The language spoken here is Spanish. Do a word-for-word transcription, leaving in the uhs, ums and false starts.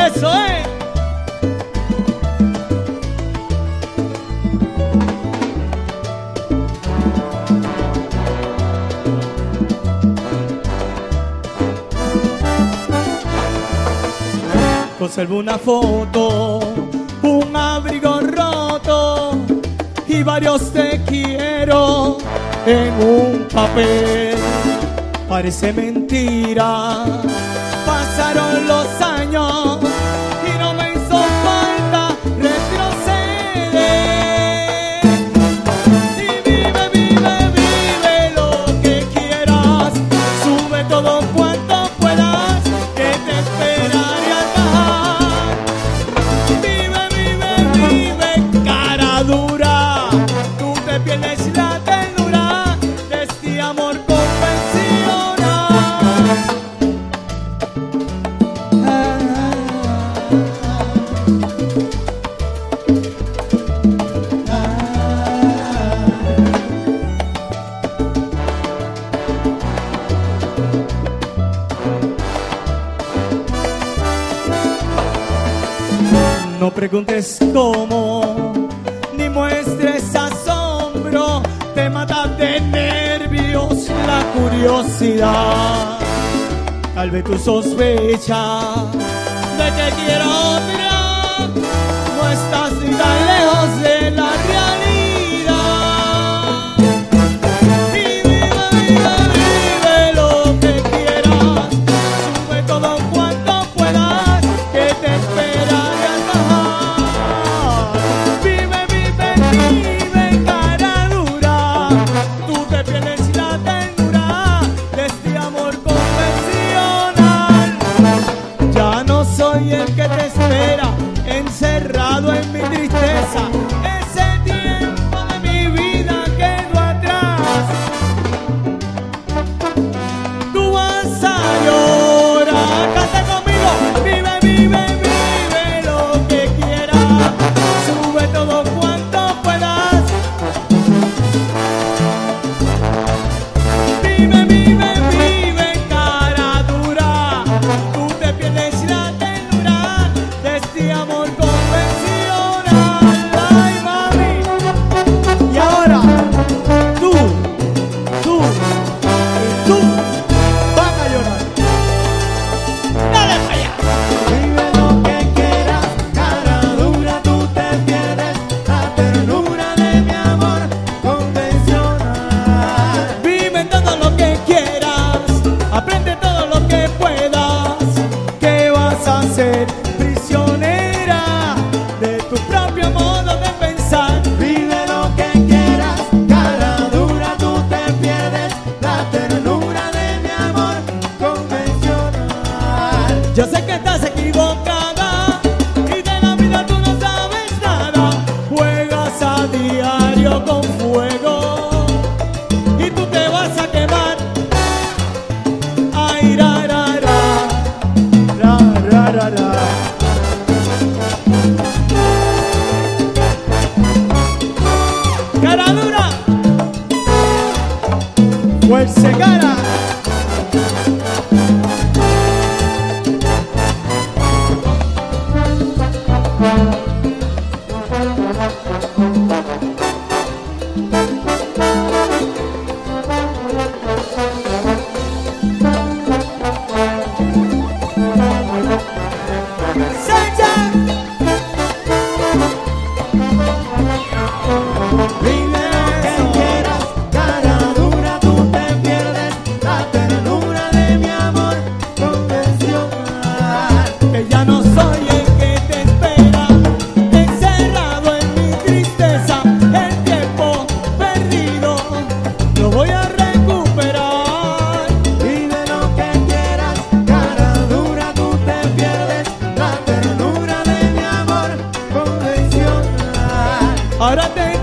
Eso es. Conservo una foto, un abrigo roto y varios te quiero en un papel. Parece mentira, pasaron los años y no me hizo falta retroceder. Y vive, vive, vive lo que quieras, sube todo cuanto puedas, que te esperaré al bajar. Vive, vive, vive, cara dura, tú te pierdes la ternura de este amor convencional. No preguntes cómo, ni muestres asombro, te mata de nervios la curiosidad. Tal vez tú sospechas de que quiero otra, no estás ni tan lejos de la realidad. Y vive, vive, vive lo que quieras, sube todo cuanto puedas, que te esperaré al bajar. Vive, vive, vive, cara dura, tú te pierdes la ternura de este amor convencional. Ya no soy el que te espera, encerrado en mi tristeza. Ese tiempo de mi vida quedó atrás. Tú vas a llorar, canta conmigo. Vive, vive, vive lo que quieras, sube todo cuanto puedas. Vive, vive, vive, cara dura, tú te pierdes la ternura de este amor convencional. Ay, mami. Y ahora, tú, tú, tú vas a llorar. Dale para allá. Vive lo que quieras, cara dura, tú te pierdes la ternura de mi amor convencional. Vive todo lo que quieras, aprende todo lo que puedas, que vas a ser prisionera de tu propio modo de pensar. Vive lo que quieras, cara dura, tú te pierdes la ternura de mi amor convencional. Yo sé que estás equivocada y de la vida tú no sabes nada. Juegas a diario con fuego y tú te vas a quemar. Ay, ra, ra, ra, ra, ra, ra, ra. Cara dura, fuerza cara. Secha. Vive lo que quieras, cara dura, tú te pierdes la ternura de mi amor convencional. Que ya no soy el que te espera, encerrado en mi tristeza. El tiempo perdido lo voy a recuperar. Vive lo que quieras, cara dura, tú te pierdes la ternura de mi amor convencional. Ahora te